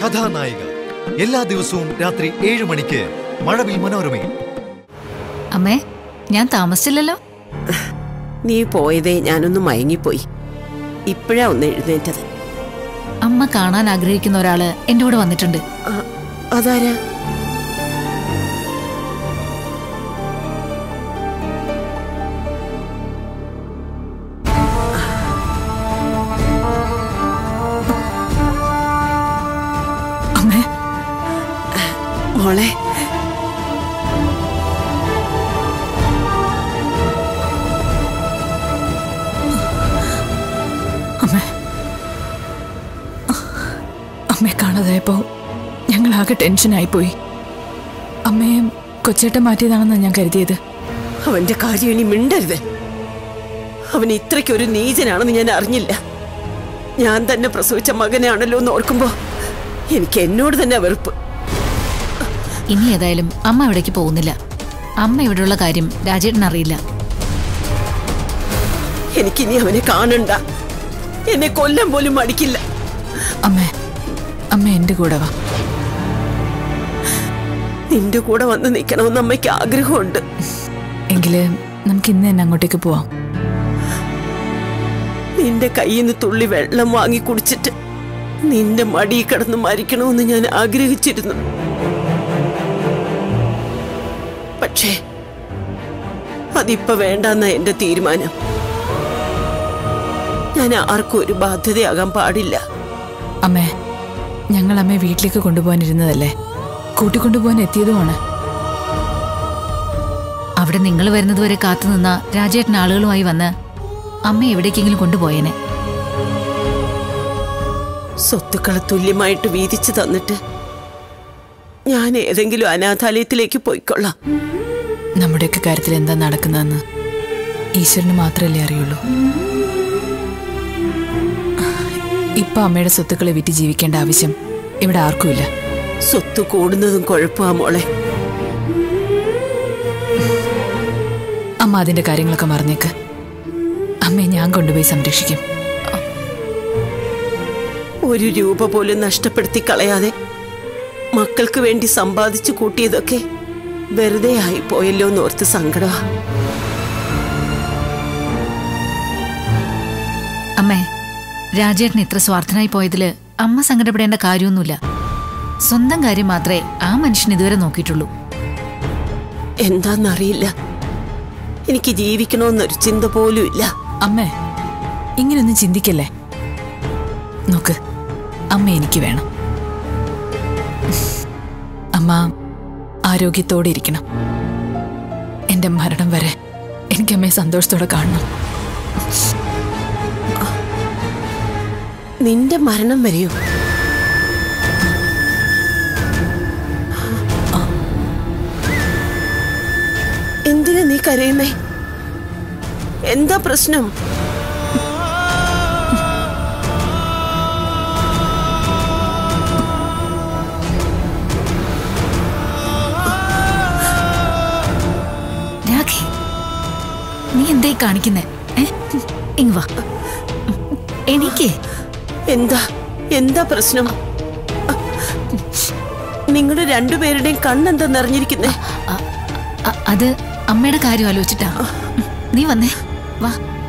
കഥാനായിക എല്ലാ ദിവസവും രാത്രി 7 മണിക്ക് മഴവിൽ മനോരമയിൽ. അമ്മേ, ഞാൻ താമസിച്ചില്ലല്ലോ? നീ പോയതേ ഞാനൊന്ന് മയങ്ങിപ്പോയി. ഇപ്പോഴാ ഒന്ന് എഴുന്നേറ്റത്. അമ്മ കാണാൻ ആഗ്രഹിക്കുന്ന ഒരാള് എന്റെ കൂടെ വന്നിട്ടുണ്ട്. അതാരാ? അമ്മേ, മോളെ, അമ്മയെ കാണാതായപ്പോ ഞങ്ങളാകെ ടെൻഷനായിപ്പോയി. അമ്മയെ കൊച്ചേട്ടൻ മാറ്റിയതാണെന്നാണ് ഞാൻ കരുതിയത്. അവന്റെ കാര്യം ഇനി മിണ്ടരുത്. അവൻ ഇത്രയ്ക്കൊരു നീചനാണെന്ന് ഞാൻ അറിഞ്ഞില്ല. ഞാൻ തന്നെ പ്രസവിച്ച മകനാണല്ലോ എന്ന് ഓർക്കുമ്പോ എനിക്ക് എന്നോട് തന്നെ വെറുപ്പ്. ഇനി ഏതായാലും അമ്മ ഇവിടേക്ക് പോകുന്നില്ല. അമ്മ ഇവിടെയുള്ള കാര്യം രാജേട്ടൻ അറിയില്ല. എനിക്കിനി അവനെ കാണണ്ട. എന്നെ കൊല്ലാൻ പോലും മടിക്കില്ല. അമ്മ എന്റെ കൂടെ വാ. നിന്റെ കൂടെ വന്ന് നിൽക്കണമെന്ന് അമ്മയ്ക്ക് ആഗ്രഹമുണ്ട്. എങ്കില് നമുക്ക് ഇന്ന് തന്നെ അങ്ങോട്ടേക്ക് പോവാം. നിന്റെ കയ്യിൽ നിന്ന് തുള്ളി വെള്ളം വാങ്ങി കുടിച്ചിട്ട് നിന്റെ മടി കിടന്ന് മരിക്കണമെന്ന് ഞാൻ ആഗ്രഹിച്ചിരുന്നു. പക്ഷേ അതിപ്പോ വേണ്ടെന്ന എന്റെ തീരുമാനം. ഞാൻ ആർക്കും ഒരു ബാധ്യതയാകാൻ പാടില്ല. അമ്മേ, ഞങ്ങൾ അമ്മയെ വീട്ടിലേക്ക് കൊണ്ടുപോകാനിരുന്നതല്ലേ, കൂട്ടിക്കൊണ്ടുപോകാൻ എത്തിയതുമാണ്. അവിടെ നിങ്ങൾ വരുന്നതുവരെ കാത്തുനിന്ന രാജേട്ടൻ ആളുകളുമായി വന്ന് അമ്മ എവിടേക്കെങ്കിലും കൊണ്ടുപോയേനെ. സ്വത്തുക്കളെ തുല്യമായിട്ട് വീതിച്ചു തന്നിട്ട് ഞാൻ ഏതെങ്കിലും അനാഥാലയത്തിലേക്ക് പോയിക്കൊള്ളാം. നമ്മുടെയൊക്കെ കാര്യത്തിൽ എന്താ നടക്കുന്നതെന്ന് ഈശ്വരന് മാത്രമല്ലേ അറിയുള്ളൂ. ഇപ്പൊ അമ്മയുടെ സ്വത്തുക്കളെ വിറ്റ് ജീവിക്കേണ്ട ആവശ്യം ഇവിടെ ആർക്കുമില്ല. സ്വത്ത് കൂടുന്നതും കുഴപ്പമാ മോളെ. അമ്മ അതിന്റെ കാര്യങ്ങളൊക്കെ മറന്നേക്ക്. അമ്മയെ ഞാൻ കൊണ്ടുപോയി സംരക്ഷിക്കും. ഒരു രൂപ പോലും നഷ്ടപ്പെടുത്തി കളയാതെ മക്കൾക്ക് വേണ്ടി സമ്പാദിച്ചു കൂട്ടിയതൊക്കെ വെറുതെ ആയിപ്പോയല്ലോ എന്നോർത്ത് സങ്കടമാ. അമ്മേ, രാജേട്ടൻ ഇത്ര സ്വാർത്ഥനായി പോയതില് അമ്മ സങ്കടപ്പെടേണ്ട കാര്യമൊന്നുമില്ല. സ്വന്തം കാര്യം മാത്രമേ ആ മനുഷ്യൻ ഇതുവരെ നോക്കിയിട്ടുള്ളൂ. എന്താന്നറിയില്ല, എനിക്ക് ജീവിക്കണമെന്നൊരു ചിന്ത പോലും ഇല്ല. അമ്മേ, ഇങ്ങനൊന്നും ചിന്തിക്കല്ലേ. നോക്ക്, അമ്മ എനിക്ക് വേണം. അമ്മ ആരോഗ്യത്തോടെ ഇരിക്കണം. എന്റെ മരണം വരെ എനിക്ക് അമ്മയെ സന്തോഷത്തോടെ കാണണം. നിന്റെ മരണം വരെയോ? എന്തിനാ നീ കരയുന്നേ? എന്താ പ്രശ്നം? രാഖി, നീ എന്തായി കാണിക്കുന്നേ? ഇങ്ങ് വാ. എനിക്ക് എന്താ പ്രശ്നം? നിങ്ങളുടെ രണ്ടുപേരുടെയും കണ്ണെന്താ നിറഞ്ഞിരിക്കുന്നേ? അത് അമ്മയുടെ കാര്യം ആലോചിച്ചിട്ടാ. നീ വന്നേ, വാ.